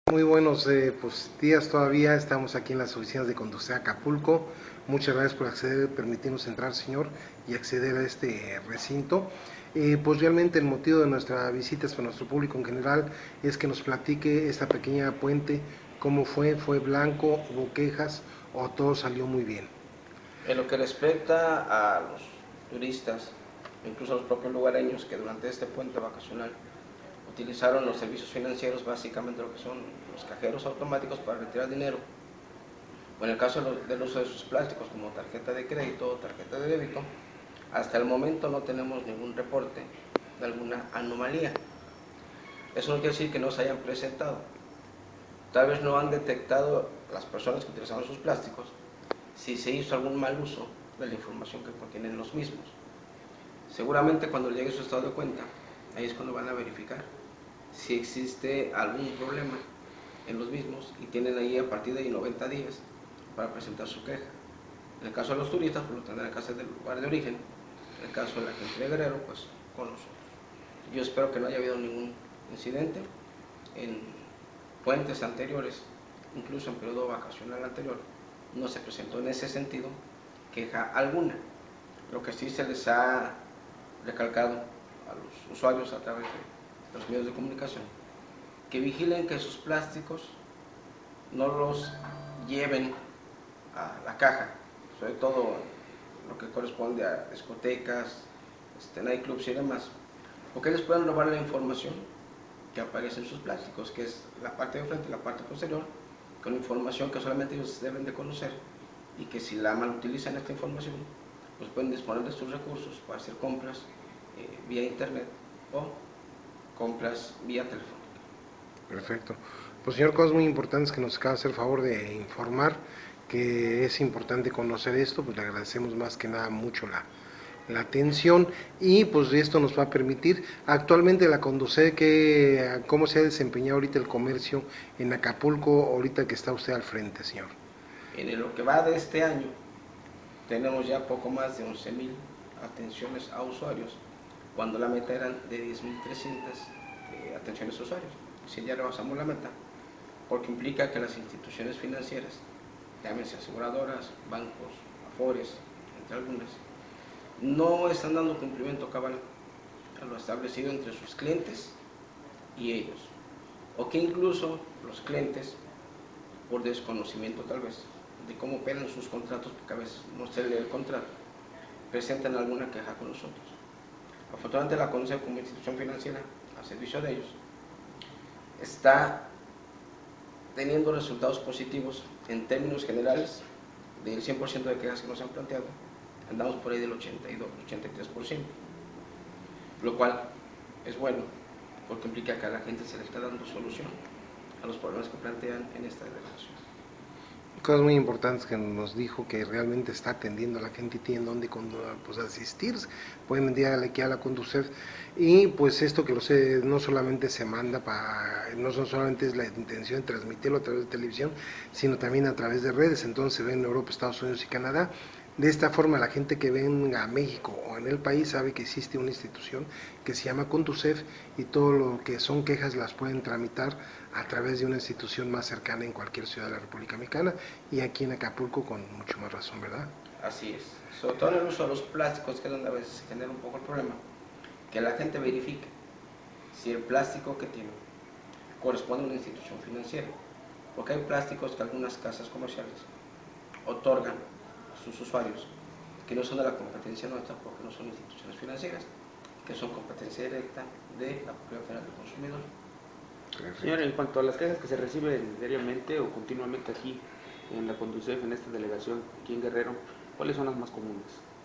Muy buenos días todavía, estamos aquí en las oficinas de Conducef Acapulco. Muchas gracias por acceder, permitirnos entrar, señor, y acceder a este recinto. Pues realmente el motivo de nuestra visita es para nuestro público en general, es que nos platique esta pequeña puente, cómo fue blanco, hubo quejas o todo salió muy bien. En lo que respecta a los turistas, incluso a los propios lugareños que durante este puente vacacional utilizaron los servicios financieros, básicamente lo que son los cajeros automáticos para retirar dinero, o en el caso del uso de sus plásticos como tarjeta de crédito o tarjeta de débito, hasta el momento no tenemos ningún reporte de alguna anomalía. Eso no quiere decir que no se hayan presentado. Tal vez no han detectado las personas que utilizaron sus plásticos si se hizo algún mal uso de la información que contienen los mismos. Seguramente cuando llegue su estado de cuenta, ahí es cuando van a verificar si existe algún problema en los mismos y tienen ahí a partir de 90 días para presentar su queja. En el caso de los turistas, pues lo tendrán en casa del lugar de origen. En el caso de la gente de Guerrero, pues con nosotros. Yo espero que no haya habido ningún incidente en puentes anteriores, incluso en periodo vacacional anterior, no se presentó en ese sentido queja alguna. Lo que sí se les ha recalcado a los usuarios a través de los medios de comunicación, que vigilen que sus plásticos no los lleven a la caja, sobre todo lo que corresponde a discotecas, nightclubs y demás, porque ellos pueden robar la información que aparece en sus plásticos, que es la parte de frente y la parte posterior, con información que solamente ellos deben de conocer y que si la mal utilizan esta información, pues pueden disponer de sus recursos para hacer compras vía internet o compras vía telefónica. Perfecto. Pues señor, cosas muy importantes que nos acaba de hacer favor de informar, que es importante conocer esto, pues le agradecemos más que nada mucho la atención y pues esto nos va a permitir actualmente la Conducef, que cómo se ha desempeñado ahorita el comercio en Acapulco ahorita que está usted al frente, señor. En lo que va de este año tenemos ya poco más de 11,000 atenciones a usuarios, cuando la meta eran de 10,300 atenciones a usuarios. Si ya rebasamos la meta, porque implica que las instituciones financieras, llámense aseguradoras, bancos, afores, entre algunas, no están dando cumplimiento cabal a lo establecido entre sus clientes y ellos, o que incluso los clientes, por desconocimiento tal vez de cómo operan sus contratos, porque a veces no se lee el contrato, presentan alguna queja con nosotros. Afortunadamente la CONCEF, como institución financiera a servicio de ellos, está teniendo resultados positivos en términos generales. Del 100% de quejas que nos han planteado, andamos por ahí del 82-83%, lo cual es bueno porque implica que a la gente se le está dando solución a los problemas que plantean en esta delegación. Cosas muy importantes que nos dijo, que realmente está atendiendo a la gente y tiene donde pues, asistir, pueden ir aquí a la Conducef y pues esto que no solamente se manda no solamente es la intención de transmitirlo a través de televisión, sino también a través de redes, entonces se ve en Europa, Estados Unidos y Canadá. De esta forma la gente que venga a México o en el país sabe que existe una institución que se llama Conducef y todo lo que son quejas las pueden tramitar a través de una institución más cercana en cualquier ciudad de la República Mexicana y aquí en Acapulco con mucho más razón, ¿verdad? Así es, sobre todo en el uso de los plásticos, que es donde a veces se genera un poco el problema, que la gente verifique si el plástico que tiene corresponde a una institución financiera, porque hay plásticos que algunas casas comerciales otorgan a sus usuarios que no son de la competencia nuestra porque no son instituciones financieras, que son competencia directa de la Procuraduría Federal del Consumidor. Señor, en cuanto a las quejas que se reciben diariamente o continuamente aquí en la Conducef, en esta delegación, aquí en Guerrero, ¿cuáles son las más comunes?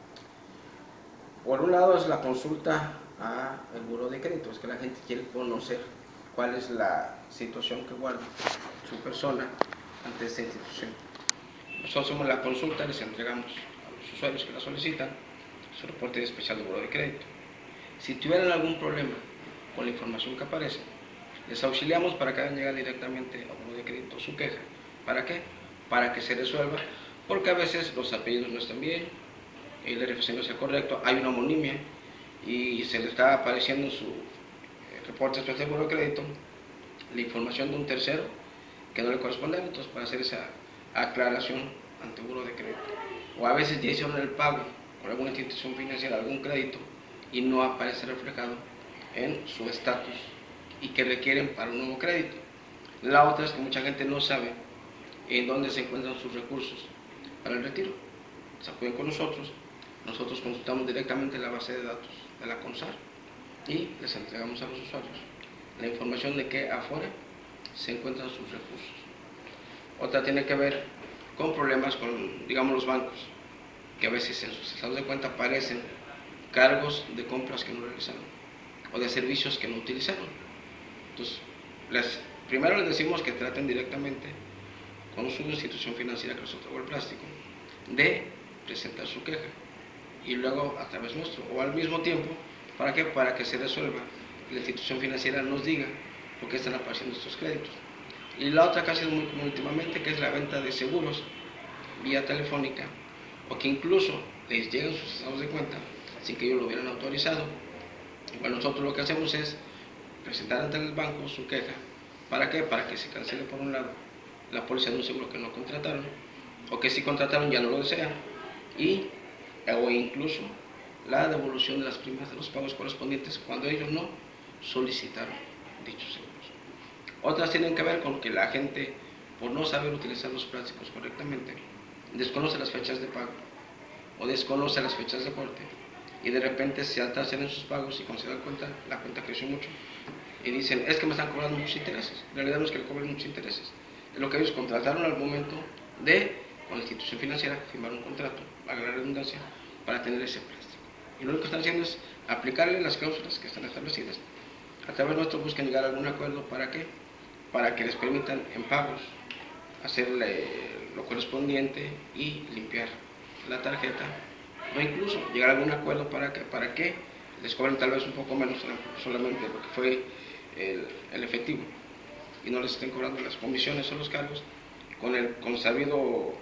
Por un lado es la consulta al buró de crédito, es que la gente quiere conocer cuál es la situación que guarda su persona ante esta institución. Nosotros hacemos la consulta, les entregamos a los usuarios que la solicitan su reporte especial de buró de crédito. Si tuvieran algún problema con la información que aparece, les auxiliamos para que hagan llegar directamente a buró de crédito su queja. ¿Para qué? Para que se resuelva, porque a veces los apellidos no están bien, el RFC no es el correcto, hay una homonimia y se le está apareciendo en su reporte especial de buró de crédito la información de un tercero que no le corresponden, entonces para hacer esa aclaración ante el Buró de Crédito. O a veces ya hicieron el pago con alguna institución financiera, algún crédito, y no aparece reflejado en su estatus y que requieren para un nuevo crédito. La otra es que mucha gente no sabe en dónde se encuentran sus recursos para el retiro. Se acuden con nosotros consultamos directamente la base de datos de la CONSAR y les entregamos a los usuarios la información de que afuera se encuentran sus recursos. Otra tiene que ver con problemas con, digamos, los bancos, que a veces en sus estados de cuenta aparecen cargos de compras que no realizaron o de servicios que no utilizaron. Entonces, primero les decimos que traten directamente con su institución financiera que les otorgó el plástico de presentar su queja y luego a través nuestro o al mismo tiempo, ¿para qué? Para que se resuelva, la institución financiera nos diga por qué están apareciendo estos créditos. Y la otra que ha sido muy común últimamente, que es la venta de seguros vía telefónica, o que incluso les llegan sus estados de cuenta sin que ellos lo hubieran autorizado. Bueno, nosotros lo que hacemos es presentar ante el banco su queja. ¿Para qué? Para que se cancele por un lado la póliza de un seguro que no contrataron, o que si contrataron ya no lo desean, o incluso la devolución de las primas de los pagos correspondientes cuando ellos no solicitaron dichos seguros. Otras tienen que ver con que la gente, por no saber utilizar los plásticos correctamente, desconoce las fechas de pago o desconoce las fechas de corte y de repente se atrasan en sus pagos y cuando se dan cuenta, la cuenta creció mucho y dicen, es que me están cobrando muchos intereses. En realidad no es que le cobren muchos intereses, es lo que ellos contrataron al momento de, con la institución financiera, firmar un contrato, valga la redundancia, para tener ese plástico. Y lo único que están haciendo es aplicarle las cláusulas que están establecidas. A través nuestro buscan llegar a algún acuerdo, ¿para qué? Para que les permitan en pagos hacerle lo correspondiente y limpiar la tarjeta, o incluso llegar a algún acuerdo para que les cobren tal vez un poco menos, solamente lo que fue el efectivo, y no les estén cobrando las comisiones o los cargos, con el consabido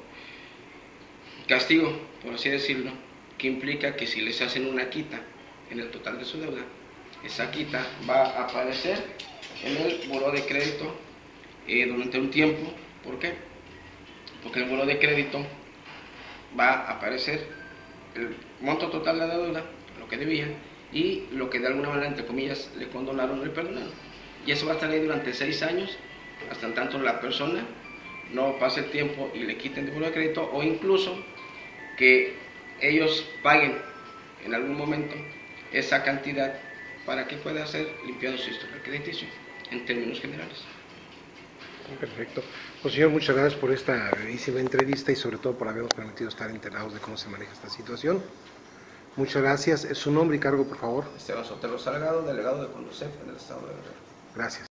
castigo, por así decirlo, que implica que si les hacen una quita en el total de su deuda, esa quita va a aparecer en el buró de crédito durante un tiempo. ¿Por qué? Porque en el buró de crédito va a aparecer el monto total de la deuda, lo que debía, y lo que de alguna manera, entre comillas, le condonaron o le perdonaron. Y eso va a estar ahí durante 6 años, hasta en tanto la persona no pase el tiempo y le quiten el buró de crédito, o incluso que ellos paguen en algún momento esa cantidad para que pueda ser limpiado su historial crediticio en términos generales. Perfecto. Pues señor, muchas gracias por esta brevísima entrevista y sobre todo por habernos permitido estar enterados de cómo se maneja esta situación. Muchas gracias. Su nombre y cargo, por favor. Esteban Sotelo Salgado, delegado de Conducef en el estado de Guerrero. Gracias.